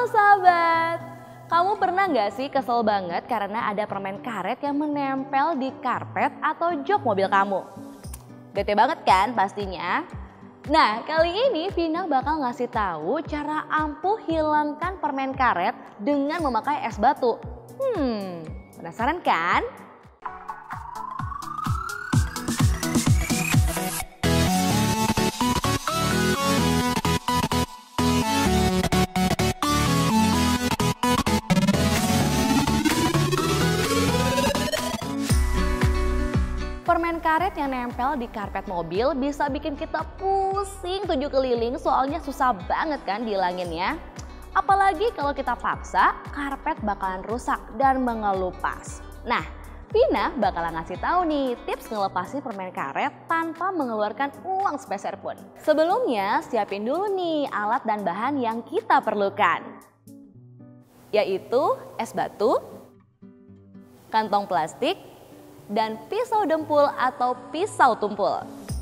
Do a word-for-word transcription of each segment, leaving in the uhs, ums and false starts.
Halo sahabat, kamu pernah nggak sih kesel banget karena ada permen karet yang menempel di karpet atau jok mobil kamu? Bete banget kan pastinya? Nah, kali ini Vina bakal ngasih tahu cara ampuh hilangkan permen karet dengan memakai es batu. Hmm, penasaran kan? Permen karet yang nempel di karpet mobil bisa bikin kita pusing tujuh keliling, soalnya susah banget kan dihilanginnya. Apalagi kalau kita paksa, karpet bakalan rusak dan mengelupas. Nah, Vina bakalan ngasih tahu nih tips ngelepasin permen karet tanpa mengeluarkan uang sepeser pun. Sebelumnya, siapin dulu nih alat dan bahan yang kita perlukan, yaitu es batu, kantong plastik, dan pisau dempul atau pisau tumpul.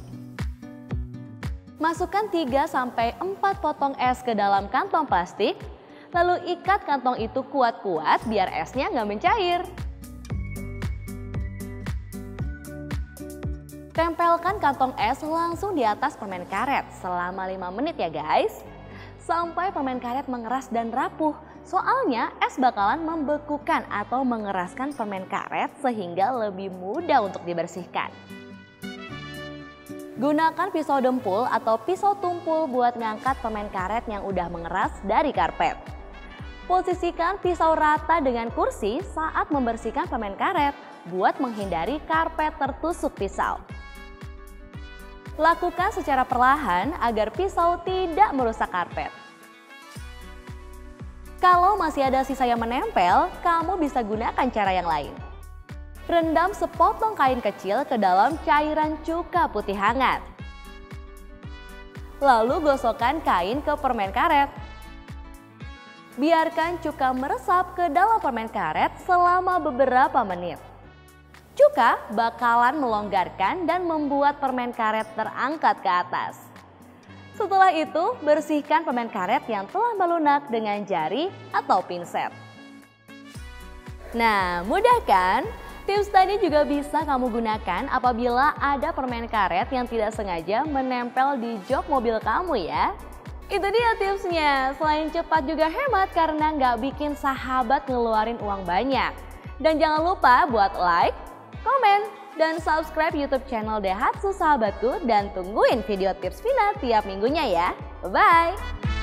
Masukkan tiga sampai empat potong es ke dalam kantong plastik, lalu ikat kantong itu kuat-kuat biar esnya nggak mencair. Tempelkan kantong es langsung di atas permen karet selama lima menit ya guys, sampai permen karet mengeras dan rapuh. Soalnya es bakalan membekukan atau mengeraskan permen karet sehingga lebih mudah untuk dibersihkan. Gunakan pisau dempul atau pisau tumpul buat ngangkat permen karet yang udah mengeras dari karpet. Posisikan pisau rata dengan kursi saat membersihkan permen karet buat menghindari karpet tertusuk pisau. Lakukan secara perlahan agar pisau tidak merusak karpet. Kalau masih ada sisa yang menempel, kamu bisa gunakan cara yang lain. Rendam sepotong kain kecil ke dalam cairan cuka putih hangat. Lalu gosokkan kain ke permen karet. Biarkan cuka meresap ke dalam permen karet selama beberapa menit. Cuka bakalan melonggarkan dan membuat permen karet terangkat ke atas. Setelah itu, bersihkan permen karet yang telah melunak dengan jari atau pinset. Nah, mudah kan? Tips tadi juga bisa kamu gunakan apabila ada permen karet yang tidak sengaja menempel di jok mobil kamu ya. Itu dia tipsnya, selain cepat juga hemat karena nggak bikin sahabat ngeluarin uang banyak. Dan jangan lupa buat like, komen, dan subscribe YouTube channel Daihatsu Sahabatku dan tungguin video tips Vina tiap minggunya ya. Bye-bye!